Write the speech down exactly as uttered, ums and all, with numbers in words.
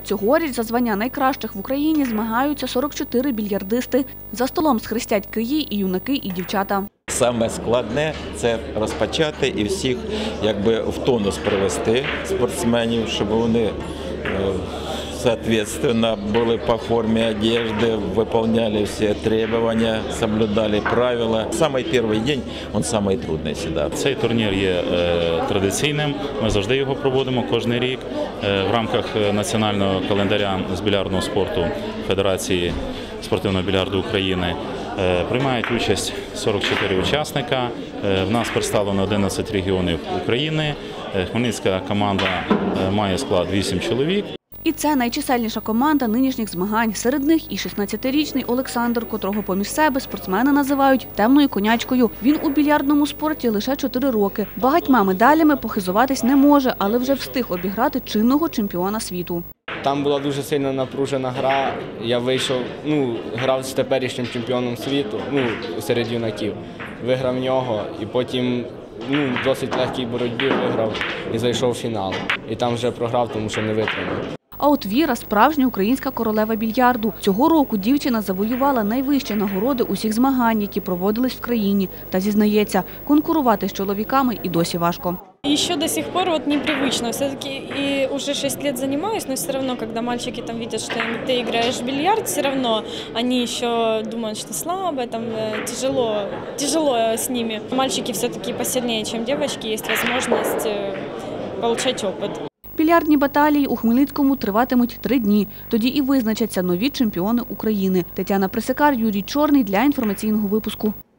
Цьогоріч за звання найкращих в Україні змагаються сорок чотири більярдисти. За столом схрестять киї і юнаки, і дівчата. Саме складне – це розпочати і всіх якби в тонус привести спортсменів, щоб вони соответственно були по формі одежди, виконували всі требування, соблюдали правила. Самий перший день він самий трудний завжди. Цей турнір є традиційним, ми завжди його проводимо кожен рік в рамках національного календаря з більярдного спорту Федерації спортивного більярду України. Приймають участь сорок чотири учасника. В нас представлено одинадцять регіонів України. Хмельницька команда має склад вісім чоловік. І це найчисельніша команда нинішніх змагань. Серед них і шістнадцятирічний Олександр, котрого поміж себе спортсмени називають «темною конячкою». Він у більярдному спорті лише чотири роки. Багатьма медалями похизуватись не може, але вже встиг обіграти чинного чемпіона світу. Там була дуже сильно напружена гра. Я вийшов, ну, грав з теперішнім чемпіоном світу, ну, серед юнаків. Виграв нього і потім ну, досить легкій боротьбі виграв і зайшов в фінал. І там вже програв, тому що не витримав. А от Віра – справжня українська королева більярду. Цього року дівчина завоювала найвищі нагороди усіх змагань, які проводились в країні. Та зізнається, конкурувати з чоловіками і досі важко. Еще до сих пор вот непривычно. Все-таки и уже шесть лет занимаюсь, но все равно, когда мальчики там видят, что ты играешь в бильярд, все равно они еще думают, что слабо, там тяжело, тяжело с ними. Мальчики все-таки посильнее, чем девочки, есть возможность получать опыт. Більярдні баталії у Хмельницькому триватимуть три дні. Тоді і визначаться нові чемпіони України. Тетяна Присикар, Юрій Чорний для інформаційного випуску.